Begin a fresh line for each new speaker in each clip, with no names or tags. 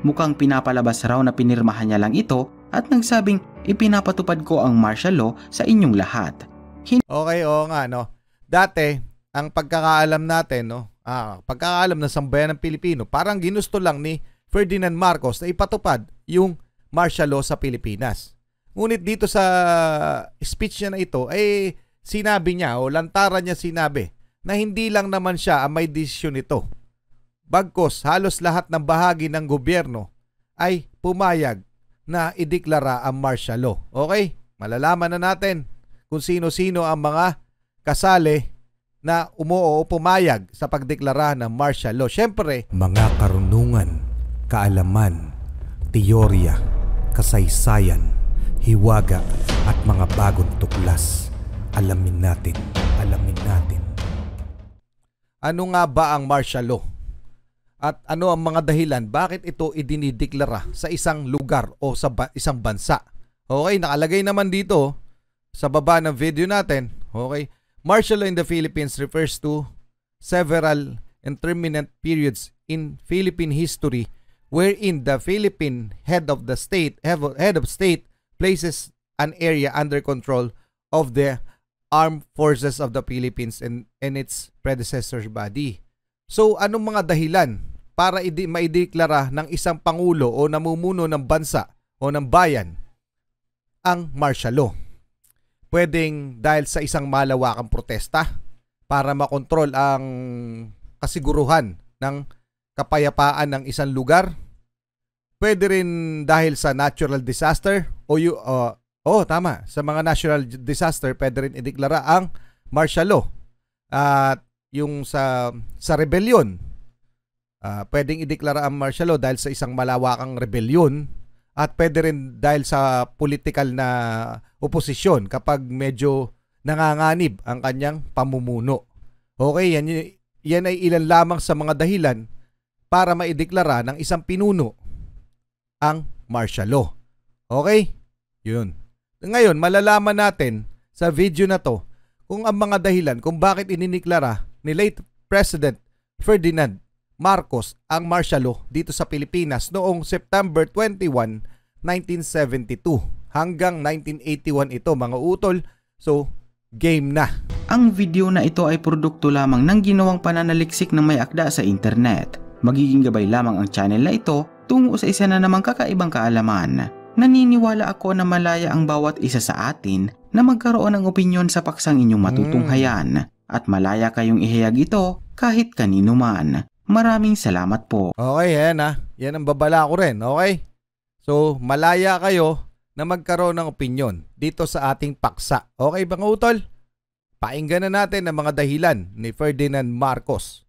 mukhang pinapalabas raw na pinirmahan niya lang ito at nagsabing ipinapatupad ko ang martial law sa inyong lahat.
Okay, oo nga, no. Dati, ang pagkakaalam natin, no, pagkakaalam ng sambayan ng Pilipino, parang ginusto lang ni Ferdinand Marcos na ipatupad yung martial law sa Pilipinas. Ngunit dito sa speech niya na ito, sinabi niya o lantaran niya sinabi na hindi lang naman siya ang may desisyon nito. Bagkos halos lahat ng bahagi ng gobyerno ay pumayag na ideklara ang martial law. Okay? Malalaman na natin kung sino-sino ang mga kasali na umuo o pumayag sa pagdeklara ng martial law. Siyempre,
mga karunungan, kaalaman, teorya, kasaysayan, hiwaga at mga bagong tuklas. Alamin natin.
Ano nga ba ang martial law? At ano ang mga dahilan bakit ito idinideklara sa isang lugar o sa isang bansa? Okay, nakalagay naman dito sa baba ng video natin. Okay, martial law in the Philippines refers to several intermittent periods in Philippine history wherein the Philippine head of state places an area under control of the armed forces of the Philippines and its predecessor's body. So, anong mga dahilan para maideklara ng isang pangulo o namumuno ng bansa o ng bayan ang martial law? Pwedeng dahil sa isang malawakang protesta para makontrol ang kasiguruhan ng kapayapaan ng isang lugar. Pwede rin dahil sa natural disaster tama, sa mga natural disaster pwede rin ideklara ang martial law. At yung sa rebellion, pwedeng ideklara ang martial law dahil sa isang malawakang rebellion, at pwede rin dahil sa political na oposisyon kapag medyo nanganganib ang kanyang pamumuno. Okay, yan ay ilan lamang sa mga dahilan para maideklara ng isang pinuno ang martial law. Okay? Yun. Ngayon, malalaman natin sa video na to kung ang mga dahilan kung bakit inineklara ni late President Ferdinand Marcos ang martial law dito sa Pilipinas noong September 21, 1972 hanggang 1981 ito, mga utol. So, game na.
Ang video na ito ay produkto lamang ng ginawang pananaliksik ng may akda sa internet. Magiging gabay lamang ang channel na ito tungo sa isa na namang kakaibang kaalaman. Naniniwala ako na malaya ang bawat isa sa atin na magkaroon ng opinyon sa paksang inyong matutunghayan at malaya kayong ihayag ito kahit kanino man. Maraming salamat po.
Okay, yan ang babala ko rin, okay? So, malaya kayo na magkaroon ng opinyon dito sa ating paksa. Okay, mga utol? Painggan na natin ang mga dahilan ni Ferdinand Marcos.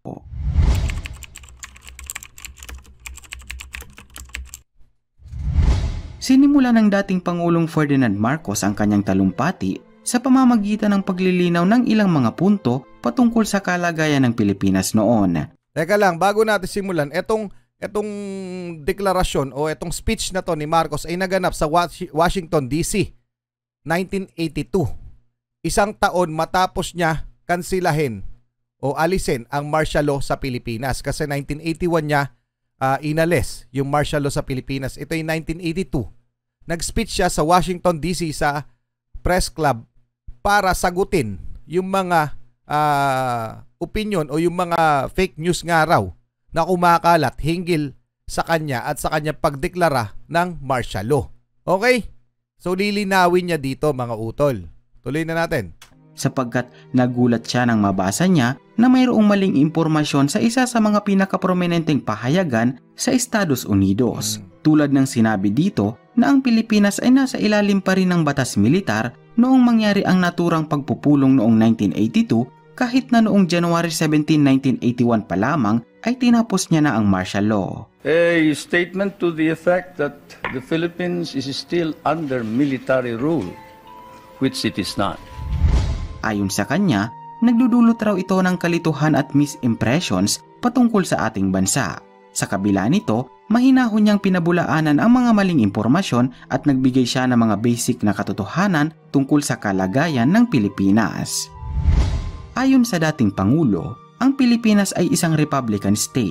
Sinimula ng dating Pangulong Ferdinand Marcos ang kanyang talumpati sa pamamagitan ng paglilinaw ng ilang mga punto patungkol sa kalagayan ng Pilipinas noon.
Teka lang, bago natin simulan, etong deklarasyon o etong speech na to ni Marcos ay naganap sa Washington, D.C. 1982. Isang taon matapos niya kansilahin o alisin ang martial law sa Pilipinas. Kasi 1981 niya inalis yung martial law sa Pilipinas. Ito ay 1982. Nag-speech siya sa Washington, D.C. sa press club para sagutin yung mga opinion o yung mga fake news nga raw na kumakalat hinggil sa kanya at sa kanya pagdeklara ng martial law. Okay? So lilinawin niya dito, mga utol. Tuloy na natin.
Sapagkat nagulat siya nang mabasa niya na mayroong maling impormasyon sa isa sa mga pinakaprominenteng pahayagan sa Estados Unidos. Tulad ng sinabi dito na ang Pilipinas ay nasa ilalim pa rin ng batas militar noong mangyari ang naturang pagpupulong noong 1982, kahit na noong January 17, 1981 pa lamang ay tinapos niya na ang martial law.
A statement to the effect that the Philippines is still under military rule, which it is not.
Ayon sa kanya, nagdudulot raw ito ng kalituhan at misimpressions patungkol sa ating bansa. Sa kabila nito, mahinahon niyang pinabulaanan ang mga maling impormasyon at nagbigay siya ng mga basic na katotohanan tungkol sa kalagayan ng Pilipinas. Ayon sa dating Pangulo, ang Pilipinas ay isang Republican state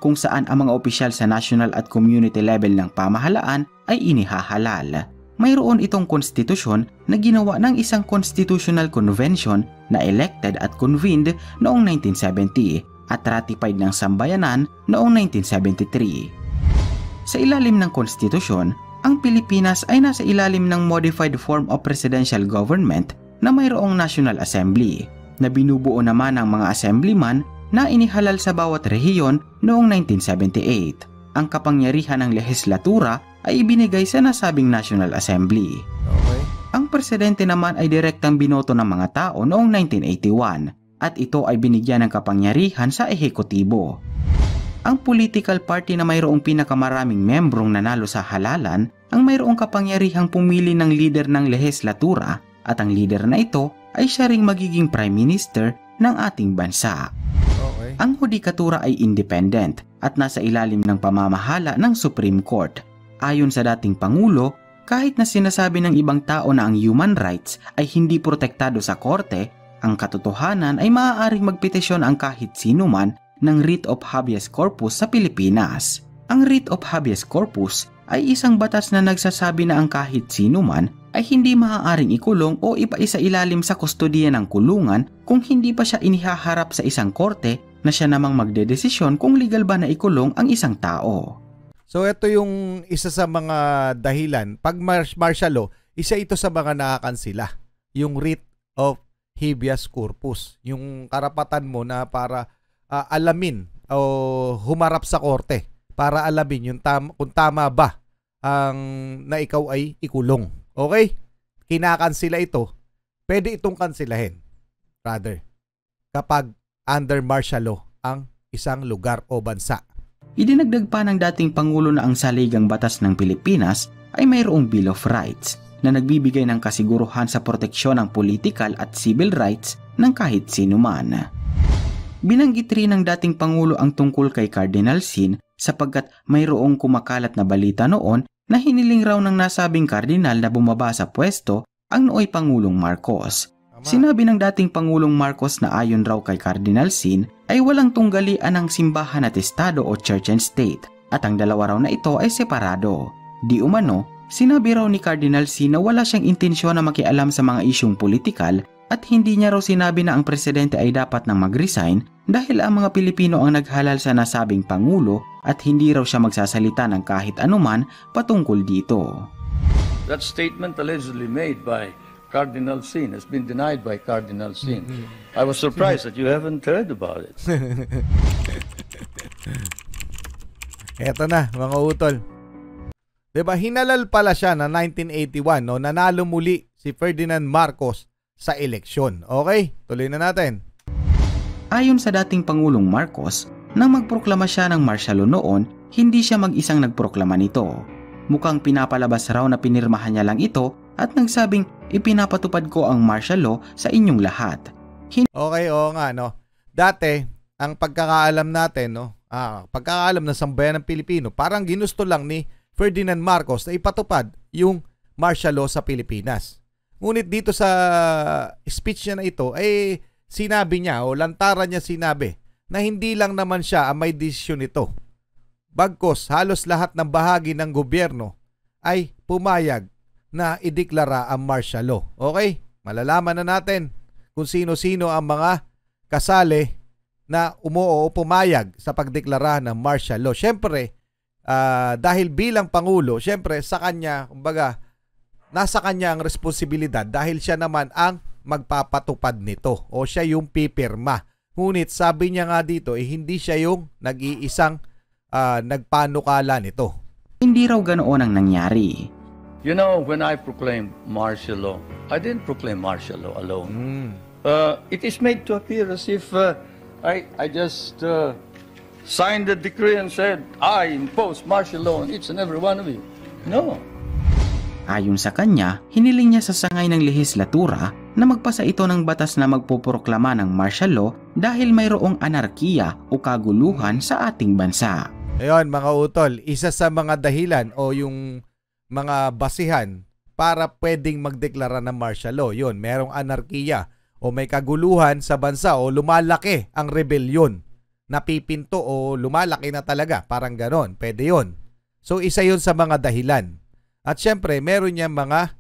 kung saan ang mga opisyal sa national at community level ng pamahalaan ay inihahalal. Mayroon itong konstitusyon na ginawa ng isang constitutional convention na elected at convened noong 1970 at ratified ng sambayanan noong 1973. Sa ilalim ng konstitusyon, ang Pilipinas ay nasa ilalim ng modified form of presidential government na mayroong National Assembly na binubuo naman ng mga assemblyman na inihalal sa bawat rehiyon noong 1978. Ang kapangyarihan ng lehislatura ay ibinigay sa nasabing National Assembly.
Okay.
Ang presidente naman ay direktang binoto ng mga tao noong 1981 at ito ay binigyan ng kapangyarihan sa ehekutibo. Ang political party na mayroong pinakamaraming membrong nanalo sa halalan ang mayroong kapangyarihang pumili ng leader ng lehislatura at ang leader na ito ay siya ring magiging prime minister ng ating bansa.
Okay.
Ang hudikatura ay independent at nasa ilalim ng pamamahala ng Supreme Court. Ayon sa dating Pangulo, kahit na sinasabi ng ibang tao na ang human rights ay hindi protektado sa korte, ang katotohanan ay maaaring magpetisyon ang kahit sino man ng writ of habeas corpus sa Pilipinas. Ang writ of habeas corpus ay isang batas na nagsasabi na ang kahit sino man ay hindi maaaring ikulong o ipaisailalim sa kustodiya ng kulungan kung hindi pa siya inihaharap sa isang korte na siya namang magdedesisyon kung legal ba na ikulong ang isang tao.
So ito yung isa sa mga dahilan. Pag martial law, isa ito sa mga nakakansila. Yung writ of habeas corpus. Yung karapatan mo na para alamin o humarap sa korte para alamin yung kung tama ba ang na ikaw ay ikulong. Okay? Kinakansila ito. Pwede itong kansilahin, rather, kapag under martial law ang isang lugar o bansa.
Idinagdag pa ng dating Pangulo na ang saligang batas ng Pilipinas ay mayroong Bill of Rights na nagbibigay ng kasiguruhan sa proteksyon ng political at civil rights ng kahit sino man. Binanggit rin ng dating Pangulo ang tungkol kay Cardinal Sin sapagkat mayroong kumakalat na balita noon na hiniling raw ng nasabing kardinal na bumaba sa pwesto ang nooy Pangulong Marcos. Sinabi ng dating Pangulong Marcos na ayon raw kay Cardinal Sin ay walang tunggalian ng simbahan at estado o church and state at ang dalawa raw na ito ay separado. Di umano, sinabi raw ni Cardinal Sin na wala siyang intensyon na makialam sa mga isyung politikal at hindi niya raw sinabi na ang presidente ay dapat nang mag-resign dahil ang mga Pilipino ang naghalal sa nasabing Pangulo at hindi raw siya magsasalita ng kahit anuman patungkol dito.
That statement allegedly made by Cardinal Sin has been denied by Cardinal Sin. I was surprised that you haven't heard about it.
Eto na, mga utol. Diba, hinalal pala siya na 1981, no? Nanalo muli si Ferdinand Marcos sa eleksyon. Okay, tuloy na natin.
Ayon sa dating Pangulong Marcos, nang magproklama siya ng martial law noon, hindi siya mag-isang nagproklama nito. Mukhang pinapalabas raw na pinirmahan niya lang ito at nagsabing ipinapatupad ko ang martial law sa inyong lahat.
Okay, oo nga, no. Dati, ang pagkakaalam natin, no, pagkakaalam ng sambayan ng Pilipino, parang ginusto lang ni Ferdinand Marcos na ipatupad yung martial law sa Pilipinas. Ngunit dito sa speech niya na ito, ay sinabi niya o lantaran niya sinabi na hindi lang naman siya ang may desisyon nito. Bagkos halos lahat ng bahagi ng gobyerno ay pumayag na ideklara ang martial law. Okay? Malalaman na natin kung sino-sino ang mga kasali na umuo o pumayag sa pagdeklara ng martial law. Siyempre, dahil bilang Pangulo, siyempre sa kanya, kumbaga, nasa kanya ang responsibilidad dahil siya naman ang magpapatupad nito o siya yung pipirma. Ngunit sabi niya nga dito, hindi siya yung nag-iisang nagpanukala nito.
Hindi raw ganoon ang nangyari.
You know, when I proclaimed martial law, I didn't proclaim martial law alone. It is made to appear as if I just signed the decree and said, I impose martial law on each and every one of you. No.
Ayon sa kanya, hiniling niya sa sangay ng lehislatura na magpasa ito ng batas na magpoproklama ng martial law dahil mayroong anarkiya o kaguluhan sa ating bansa.
Ayun mga utol, isa sa mga dahilan o yung mga basihan para pwedeng magdeklara ng martial law. Yun, merong anarkiya o may kaguluhan sa bansa o lumalaki ang rebelyon. napipinto o lumalaki na talaga. Parang ganon. Pwede yun. So, isa yun sa mga dahilan. At syempre, meron niya mga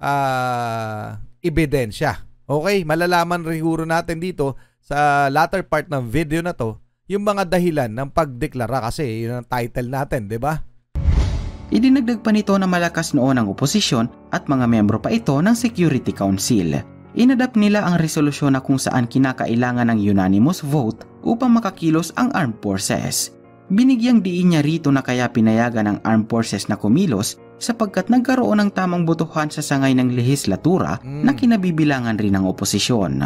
ebidensya. Okay? Malalaman siguro natin dito sa latter part ng video na to, yung mga dahilan ng pagdeklara kasi yun ang title natin, di ba?
Idinagdag pa nito na malakas noon ang oposisyon at mga membro pa ito ng Security Council. Inadapt nila ang resolusyon na kung saan kinakailangan ng unanimous vote upang makakilos ang armed forces. Binigyang diin niya rito na kaya pinayagan ng armed forces na kumilos sapagkat nagkaroon ng tamang botohan sa sangay ng lehislatura na kinabibilangan rin ng oposisyon.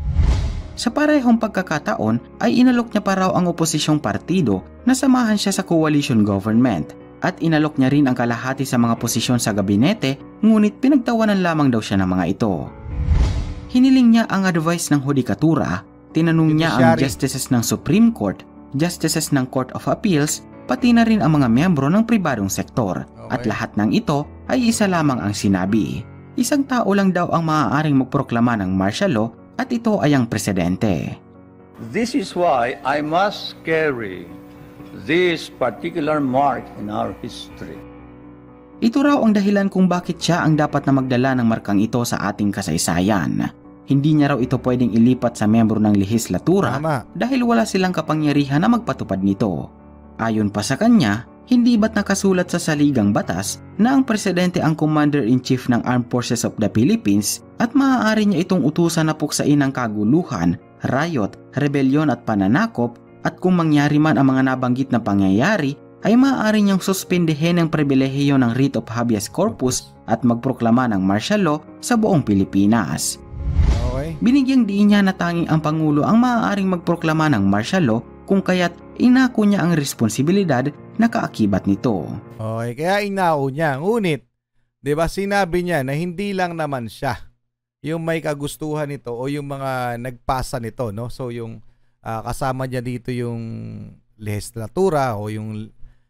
Sa parehong pagkakataon ay inalok niya pa raw ang oposisyong partido na samahan siya sa coalition government at inalok niya rin ang kalahati sa mga posisyon sa gabinete, ngunit pinagtawanan lamang daw siya ng mga ito. Hiniling niya ang advice ng hudikatura, tinanong niya ang justices ng Supreme Court, justices ng Court of Appeals, pati na rin ang mga miyembro ng pribadong sektor. At lahat ng ito ay isa lamang ang sinabi. Isang tao lang daw ang maaaring magproklama ng martial law at ito ay ang presidente.
This is why I must carry this particular mark in our history.
Ito raw ang dahilan kung bakit siya ang dapat na magdala ng markang ito sa ating kasaysayan. Hindi niya raw ito pwedeng ilipat sa miyembro ng lehislatura dahil wala silang kapangyarihan na magpatupad nito. Ayon pa sa kanya, hindi ba't nakasulat sa saligang batas na ang presidente ang Commander-in-Chief ng Armed Forces of the Philippines at maaari niya itong utusan na puksain ng kaguluhan, riot, rebelyon at pananakop, at kung mangyari man ang mga nabanggit na pangyayari ay maaari niyang suspendehin ang pribilehiyo ng writ of habeas corpus at magproklama ng martial law sa buong Pilipinas.
Okay.
Binigyang diin niya na tanging ang Pangulo ang maaaring magproklama ng martial law kung kaya't inako niya ang responsibilidad na kaakibat nito.
Okay, kaya inako niya. Ngunit, di ba sinabi niya na hindi lang naman siya yung may kagustuhan nito o yung mga nagpasa nito, no? So yung kasama niya dito yung legislatura o yung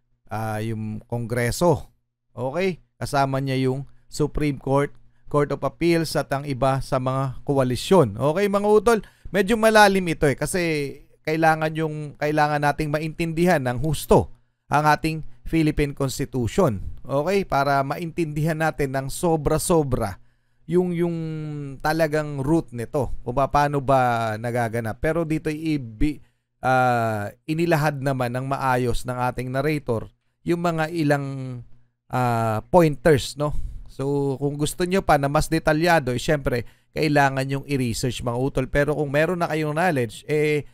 Kongreso. Okay? Kasama niya yung Supreme Court, Court of Appeals at ang iba sa mga koalisyon. Okay mga utol? Medyo malalim ito kasi kailangan nating maintindihan ng husto ang ating Philippine Constitution. Okay? Para maintindihan natin ng sobra-sobra yung talagang root nito o paano ba nagaganap. Pero dito inilahad naman ng maayos ng ating narrator yung mga ilang pointers, no? So kung gusto nyo pa na mas detalyado, syempre kailangan yung i-research mga utol. Pero kung meron na kayong knowledge,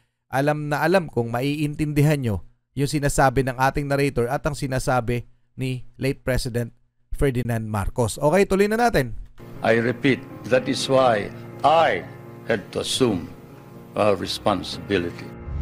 alam kung maiintindihan nyo yung sinasabi ng ating narrator at ang sinasabi ni late President Ferdinand Marcos. Okay, tuloy na natin.
I repeat, that is why I had to assume responsibility.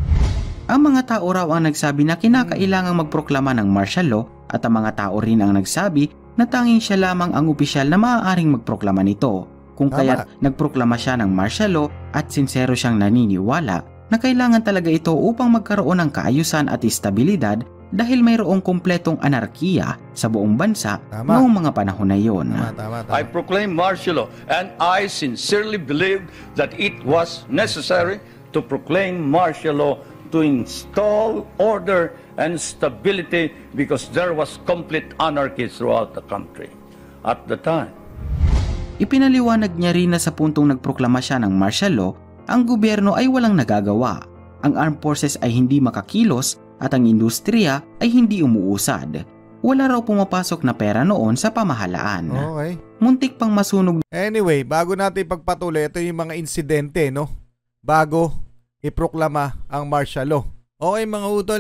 Ang mga tao raw ang nagsabi na kinakailangang magproklama ng martial law at ang mga tao rin ang nagsabi na tanging siya lamang ang opisyal na maaaring magproklama nito. Kung kaya nagproklama siya ng martial law at sincero siyang naniniwala na kailangan talaga ito upang magkaroon ng kaayusan at estabilidad dahil mayroong kumpletong anarkiya sa buong bansa noong mga panahon na yun.
Tama.
I proclaim martial law and I sincerely believe that it was necessary to proclaim martial law to install order and stability because there was complete anarchy throughout the country at the time.
Ipinaliwanag niya rin na sa puntong nagproklama siya ng martial law, ang gobyerno ay walang nagagawa. Ang armed forces ay hindi makakilos at ang industriya ay hindi umuusad. Wala raw pumapasok na pera noon sa pamahalaan.
Okay.
Muntik pang masunog.
Anyway, bago natin ipagpatuloy, ito yung mga insidente, no? Bago iproklama ang martial law. Okay mga utol,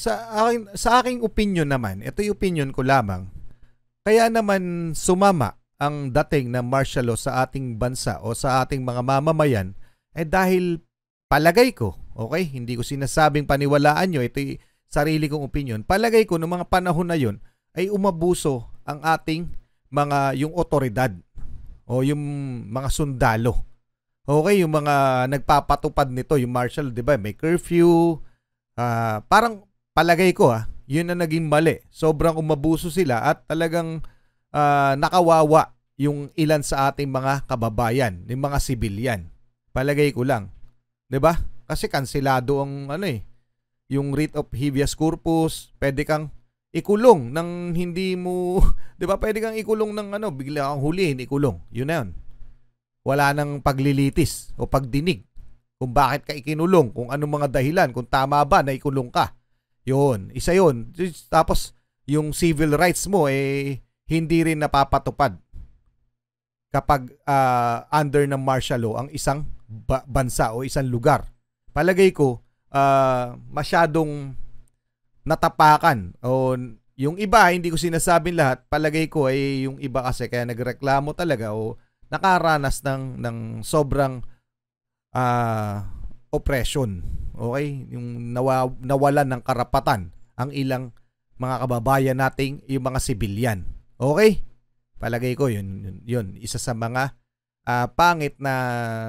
sa aking opinion naman, ito yung opinion ko lamang. Kaya naman sumama ang dating ng martial law sa ating bansa o sa ating mga mamamayan dahil palagay ko, okay, hindi ko sinasabing paniwalaan nyo, ito yung sarili kong opinion. Palagay ko noong mga panahon na yun ay umabuso ang ating yung otoridad o yung mga sundalo. Okay, yung mga nagpapatupad nito, yung martial, di ba, may curfew. Parang palagay ko, yun na naging mali. Sobrang umabuso sila at talagang nakawawa yung ilan sa ating mga kababayan, yung mga sibilyan. Palagay ko lang. 'Di ba? Kasi kanselado ang yung writ of habeas corpus, pwede kang ikulong ng hindi mo, 'di ba? Pwede kang ikulong ng bigla kang hulihin, ikulong. Yun na yun. Wala nang paglilitis o pagdinig kung bakit ka ikinulong, kung anong mga dahilan, kung tama ba na ikulong ka. Yun, isa yun. Tapos yung civil rights mo hindi rin napapatupad kapag under ng martial law ang isang bansa o isang lugar. Palagay ko masyadong natapakan, o yung iba, hindi ko sinasabing lahat, palagay ko yung iba kasi kaya nagreklamo talaga o nakaranas ng sobrang oppression. Okay? Yung nawalan ng karapatan ang ilang mga kababayan nating yung mga sibilyan. Okay? Palagay ko yun isa sa mga pangit na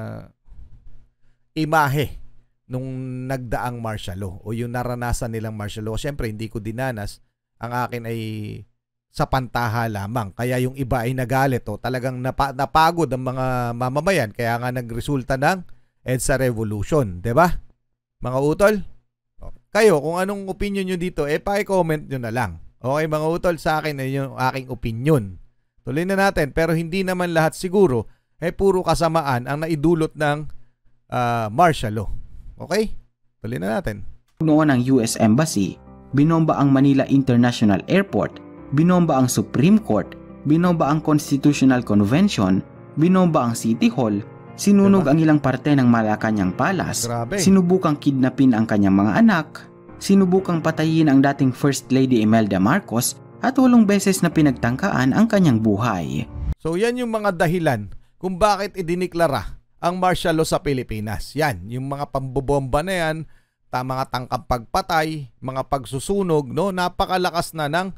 imahe nung nagdaang martial law o yung naranasan nilang martial law. Siyempre, hindi ko dinanas. Ang akin ay sa pantaha lamang. Kaya yung iba ay nagalit o talagang napagod ang mga mamamayan. Kaya nga nagresulta ng EDSA Revolution. 'Di ba? Mga utol? Kayo, kung anong opinion nyo dito, pa-comment nyo na lang. Okay, mga utol, sa akin ay yung aking opinion. Tuloy na natin. Pero hindi naman lahat siguro puro kasamaan ang naidulot ng martial law. Okay? Tuloy na natin.
Noon ang US Embassy, binomba ang Manila International Airport, binomba ang Supreme Court, binomba ang Constitutional Convention, binomba ang City Hall, sinunog ang ilang parte ng Malacanang Palace,
Grabe.
sinubukang kidnapin ang kanyang mga anak, sinubukang patayin ang dating First Lady Imelda Marcos, at 8 beses na pinagtangkaan ang kanyang buhay.
So yan yung mga dahilan kung bakit idiniklara ang martial law sa Pilipinas. Yan, yung mga pambobomba na yan, mga tangkang pagpatay, mga pagsusunog, no? Napakalakas na ng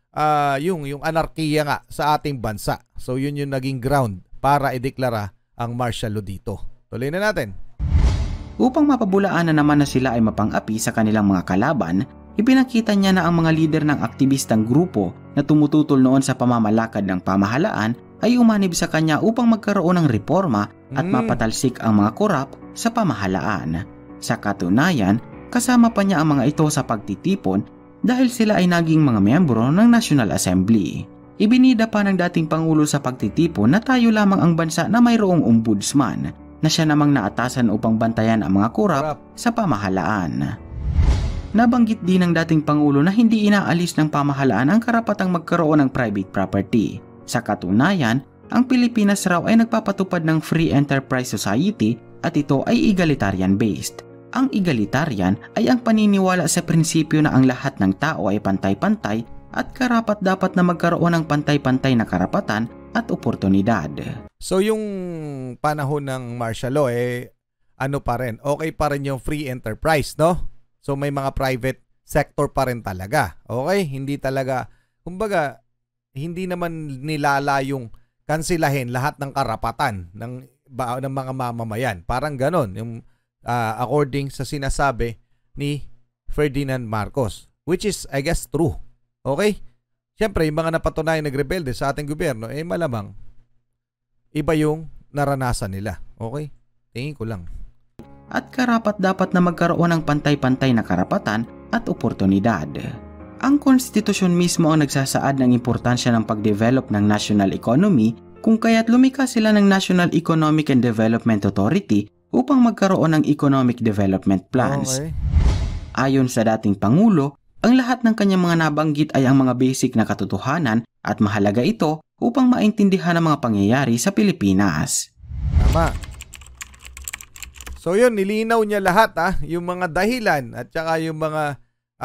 yung anarkiya nga sa ating bansa. So yun yung naging ground para ideklara ang martial law dito. Tuloy na natin.
Upang mapabulaanan naman na sila ay mapang-api sa kanilang mga kalaban, ipinakita niya na ang mga lider ng aktivistang grupo na tumututol noon sa pamamalakad ng pamahalaan ay umanib sa kanya upang magkaroon ng reforma at mapatalsik ang mga korap sa pamahalaan. Sa katunayan, kasama pa niya ang mga ito sa pagtitipon dahil sila ay naging mga miyembro ng National Assembly. Ibinida pa ng dating Pangulo sa pagtitipon na tayo lamang ang bansa na mayroong ombudsman na siya namang naatasan upang bantayan ang mga korap sa pamahalaan. Nabanggit din ng dating Pangulo na hindi inaalis ng pamahalaan ang karapatang magkaroon ng private property. Sa katunayan, ang Pilipinas raw ay nagpapatupad ng Free Enterprise Society at ito ay egalitarian-based. Ang egalitarian ay ang paniniwala sa prinsipyo na ang lahat ng tao ay pantay-pantay at karapat dapat na magkaroon ng pantay-pantay na karapatan at oportunidad.
So yung panahon ng martial law ano pa rin, okay pa rin yung free enterprise, no? So may mga private sector pa rin talaga. Okay? Hindi talaga, kumbaga, hindi naman nilalayong kansilahin lahat ng karapatan ng mga mamamayan. Parang ganon, yung according sa sinasabi ni Ferdinand Marcos, which is, I guess, true. Okay? Siyempre, yung mga napatunayang nagrebelde sa ating gobyerno, malamang iba yung naranasan nila. Okay? Tingin ko lang.
At karapat dapat na magkaroon ng pantay-pantay na karapatan at oportunidad. Ang konstitusyon mismo ang nagsasaad ng importansya ng pag-develop ng national economy, kung kaya't lumikha sila ng National Economic and Development Authority upang magkaroon ng economic development plans.
Okay.
Ayon sa dating Pangulo, ang lahat ng kanyang mga nabanggit ay ang mga basic na katotohanan at mahalaga ito upang maintindihan ang mga pangyayari sa Pilipinas.
Tama. So yun, nilinaw niya lahat yung mga dahilan at saka yung mga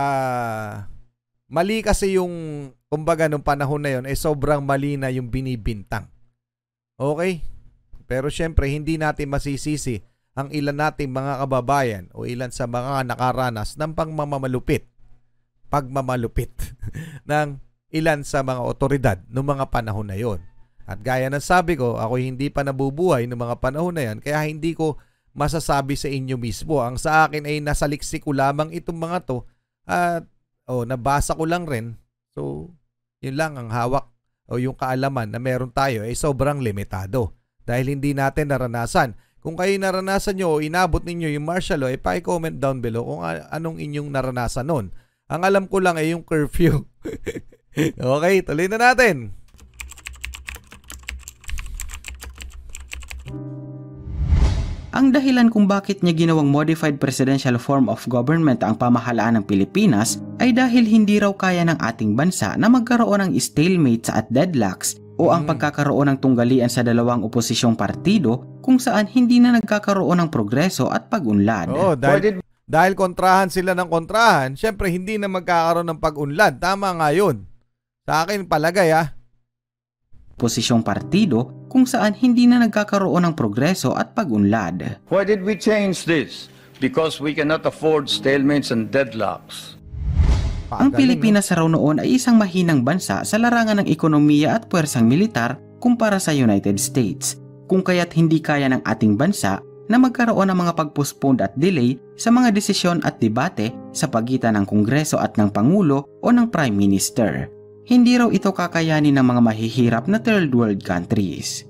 mali kasi yung, kumbaga nung panahon na yun, sobrang mali na yung binibintang. Okay? Pero syempre, hindi natin masisisi ang ilan nating mga kababayan o ilan sa mga nakaranas ng pagmamalupit ng ilan sa mga otoridad noong mga panahon na yon. At gaya ng sabi ko, ako hindi pa nabubuhay noong mga panahon na yan, kaya hindi ko masasabi sa inyo mismo. Ang sa akin ay nasaliksik ko lamang itong mga to at nabasa ko lang rin. So, yun lang ang hawak o yung kaalaman na meron tayo ay sobrang limitado dahil hindi natin naranasan. Kung kayo naranasan nyo o inabot ninyo yung martial law, pa-comment down below kung anong inyong naranasan nun. Ang alam ko lang ay yung curfew. Okay, tuloy na natin.
Ang dahilan kung bakit niya ginawang modified presidential form of government ang pamahalaan ng Pilipinas ay dahil hindi raw kaya ng ating bansa na magkaroon ng stalemates at deadlocks o ang pagkakaroon ng tunggalian sa dalawang oposisyong partido kung saan hindi na nagkakaroon ng progreso at pag-unlad.
Oo, dahil kontrahan sila ng kontrahan, syempre hindi na magkakaroon ng pag-unlad. Tama nga yun. Sa akin palagay
Posisyong partido kung saan hindi na nagkakaroon ng progreso at pag-unlad.
Why did we change this? Because we cannot afford stalemates and deadlocks.
Ang Pilipinas raw noon ay isang mahinang bansa sa larangan ng ekonomiya at puwersang militar kumpara sa United States, kung kaya't hindi kaya ng ating bansa na magkaroon ng mga pag-postpone at delay sa mga desisyon at debate sa pagitan ng Kongreso at ng Pangulo o ng Prime Minister. Hindi raw ito kakayanin ng mga mahihirap na third world countries.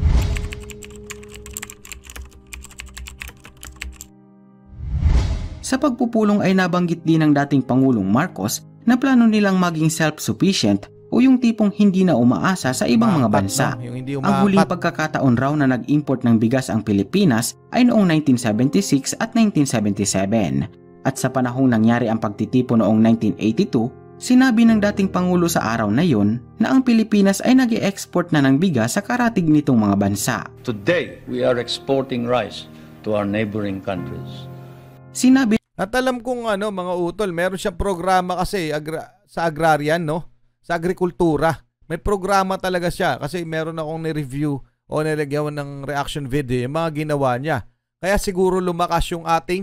Sa pagpupulong ay nabanggit din ng dating Pangulong Marcos na plano nilang maging self-sufficient o yung tipong hindi na umaasa sa ibang mga bansa. Ang huling pagkakataon raw na nag-import ng bigas ang Pilipinas ay noong 1976 at 1977. At sa panahong nangyari ang pagtitipon noong 1982, sinabi ng dating Pangulo sa araw na yon na ang Pilipinas ay nag-e-export na ng bigas sa karatig nitong mga bansa.
Today, we are exporting rice to our neighboring countries.
Sinabi
at alam kong mga utol, meron siyang programa kasi sa agrarian, no? Sa agrikultura. May programa talaga siya kasi meron akong ni-review o nilagyan ng reaction video yung mga ginawa niya. Kaya siguro lumakas yung ating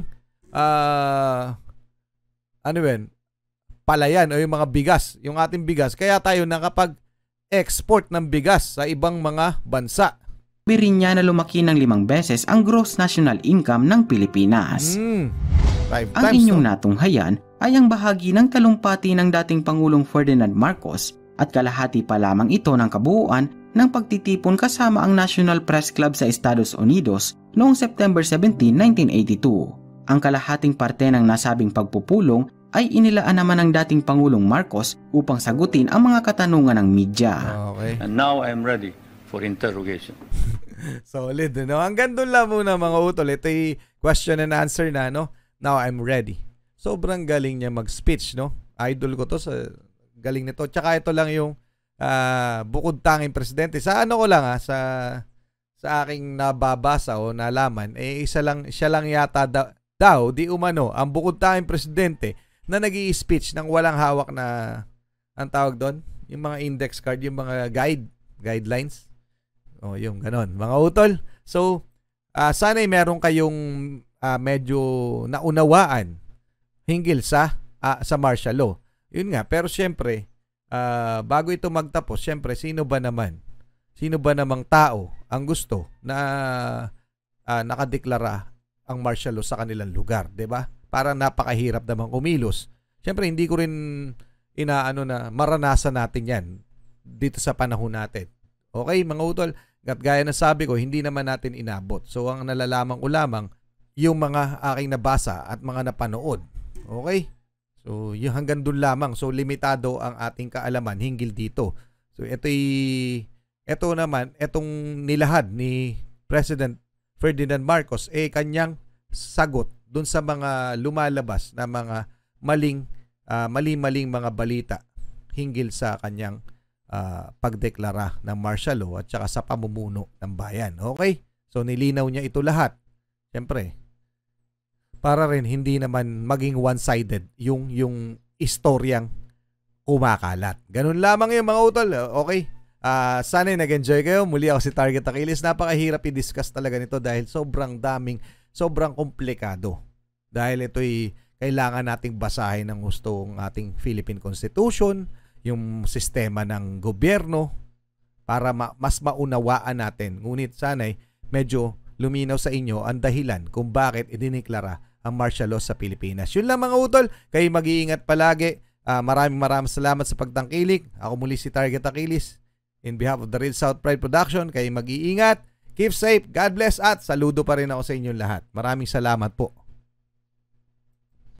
palayan o yung mga bigas, yung ating bigas. Kaya tayo nakapag-export ng bigas sa ibang mga bansa.
rin niya na lumaki ng 5 beses ang gross national income ng Pilipinas. Ang inyong natunghayan ay ang bahagi ng talumpati ng dating Pangulong Ferdinand Marcos at kalahati pa lamang ito ng kabuuan ng pagtitipon kasama ang National Press Club sa Estados Unidos noong September 17, 1982. Ang kalahating parte ng nasabing pagpupulong ay inilaan naman ng dating Pangulong Marcos upang sagutin ang mga katanungan ng media.
Okay.
And now I'm ready for interrogation.
Solid, no? Hanggang doon lang muna mga utol. Ito'y question and answer na, no? Now I'm ready. Sobrang galing niya mag-speech, no? Idol ko to sa galing nito. Tsaka ito lang yung bukod tanging presidente. Sa ano ko lang sa aking nababasa o nalaman, siya lang yata daw, di umano, ang bukod tanging presidente na nag-i-speech nang walang hawak na, ang tawag doon, yung mga index card, yung mga guidelines. O, yung ganon. Mga utol. So, sana'y meron kayong medyo naunawaan hinggil sa martial law. Yun nga, pero syempre, bago ito magtapos, syempre, sino ba namang tao ang gusto na nakadeklara ang martial law sa kanilang lugar, 'di ba? Para napakahirap namang kumilos. Syempre, hindi ko rin na maranasan natin 'yan dito sa panahon natin. Okay, mga utol, at gaya na sabi ko, hindi naman natin inabot. So, ang nalalaman ko lamang yung mga aking nabasa at mga napanood. Okay? So, yung hanggang doon lamang. So, limitado ang ating kaalaman hinggil dito. So, ito naman, itong nilahad ni President Ferdinand Marcos, kanyang sagot doon sa mga lumalabas na mga mali-maling mga balita hinggil sa kanyang pagdeklara ng martial law at saka sa pamumuno ng bayan. Okay? So, nilinaw niya ito lahat. Siyempre, para rin hindi naman maging one-sided yung istoryang kumakalat. Ganun lamang yung mga utol. Okay? Sana'y nag-enjoy kayo. Muli ako si Target Achilles. Napakahirap i-discuss talaga nito dahil sobrang komplikado. Dahil ito'y kailangan nating basahin ng gusto ng ating Philippine Constitution, yung sistema ng gobyerno, para mas maunawaan natin. Ngunit sana'y medyo luminaw sa inyo ang dahilan kung bakit idiniklara ang martial law sa Pilipinas. Yun lang mga utol. Kayo mag-iingat palagi. Maraming salamat sa pagtangkilik. Ako muli si Target Achilles. In behalf of the Real South Pride Production, kayo mag-iingat. Keep safe. God bless at saludo pa rin ako sa inyong lahat. Maraming salamat po.